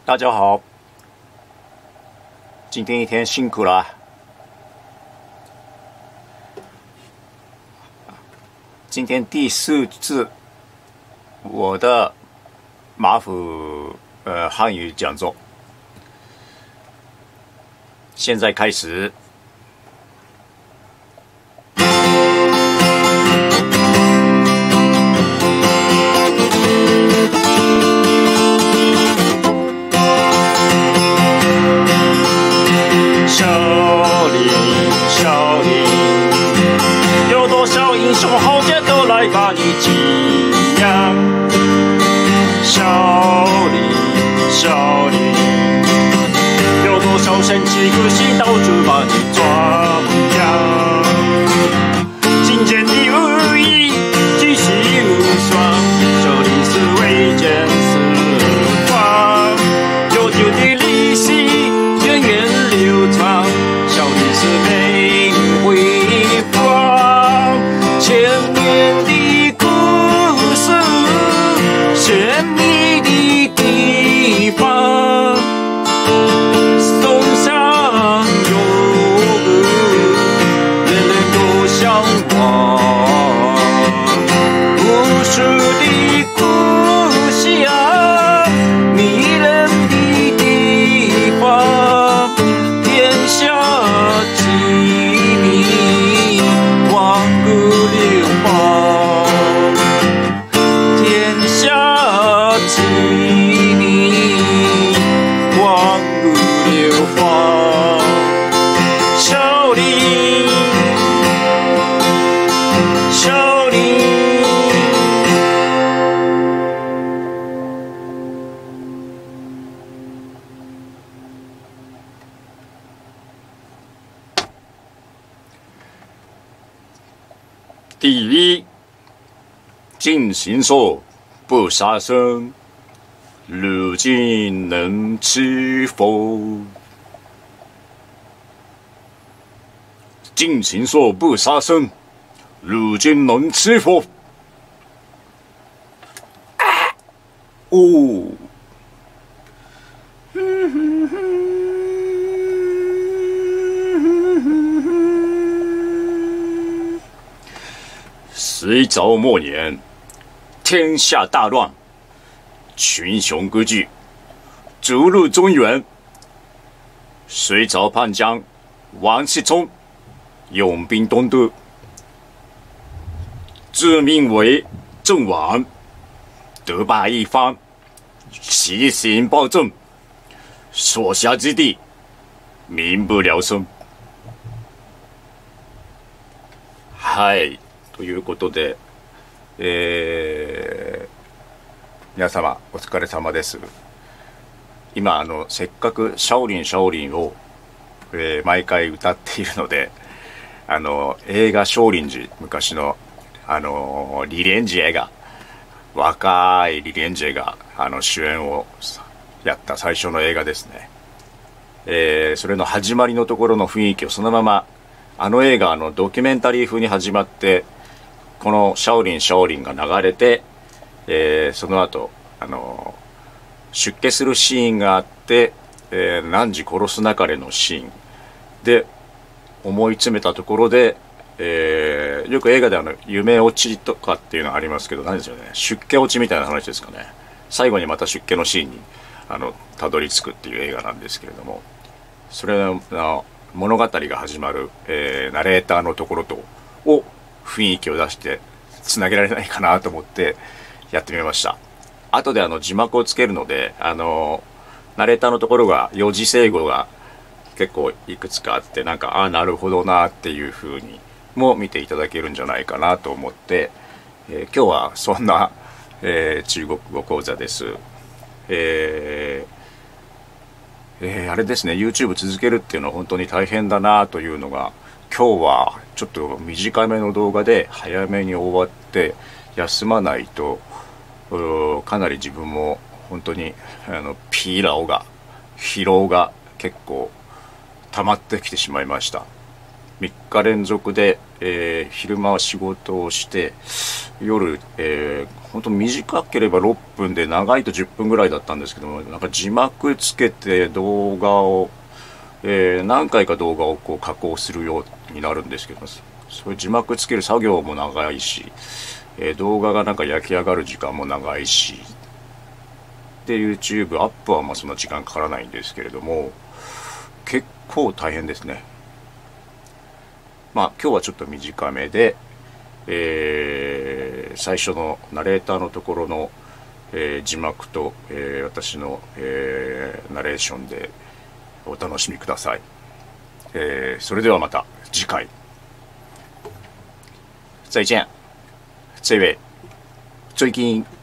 大家好，今天一天辛苦了。今天第4次我的马府汉语讲座，现在开始。豪杰都来把你敬仰，少林，有多少神奇故事到处把你壮阳。金剑的武艺，举世无双，少林寺威震四方，悠久的历史源远流长，少林寺名辉煌。千年的故事，神秘的地方，松上有个人人都向往。无数的故乡，迷人的地方，天下机密，万古流芳，天下机密，万古流芳。少林，少林。第一，尽形说不杀生，如今能吃否？尽形说不杀生，如今能吃否？哦。隋朝末年，天下大乱，群雄割据，逐鹿中原。隋朝叛将王世充用兵东渡，自命为郑王，独霸一方，奇行暴政，所辖之地民不聊生。はい。ということで、皆様お疲れ様です。今せっかくシャオリンシャオリンを、毎回歌っているので、映画少林寺、昔の李連杰が、若い李連杰が主演をやった最初の映画ですね。それの始まりのところの雰囲気をそのまま映画ドキュメンタリー風に始まって、このシャオリンシャオリンが流れて、その後出家するシーンがあって、汝殺すなかれのシーンで思い詰めたところで、よく映画で夢落ちとかっていうのありますけど、何ですよね、出家落ちみたいな話ですかね。最後にまた出家のシーンにたどり着くっていう映画なんですけれども、それの物語が始まる、ナレーターのところを雰囲気を出してつなげられないかなと思ってやってみました。後で字幕をつけるので、ナレーターのところが四字成語が結構いくつかあって、なんかなるほどなっていう風にも見ていただけるんじゃないかなと思って、今日はそんな、中国語講座です。あれですね、 YouTube 続けるっていうのは本当に大変だなというのが、今日はちょっと短めの動画で早めに終わって休まないと、かなり自分も本当に疲労が結構溜まってきてしまいました。 3日連続で、昼間は仕事をして夜、本当短ければ6分で長いと10分ぐらいだったんですけども、なんか字幕つけて動画を、何回か動画をこう加工するようになるんですけど、そういう字幕つける作業も長いし、動画がなんか焼き上がる時間も長いしで YouTube アップはまあそんな時間かからないんですけれども、結構大変ですね。まあ今日はちょっと短めで、最初のナレーターのところの、字幕と、私の、ナレーションでお楽しみください。それではまた次回。再见。这位最近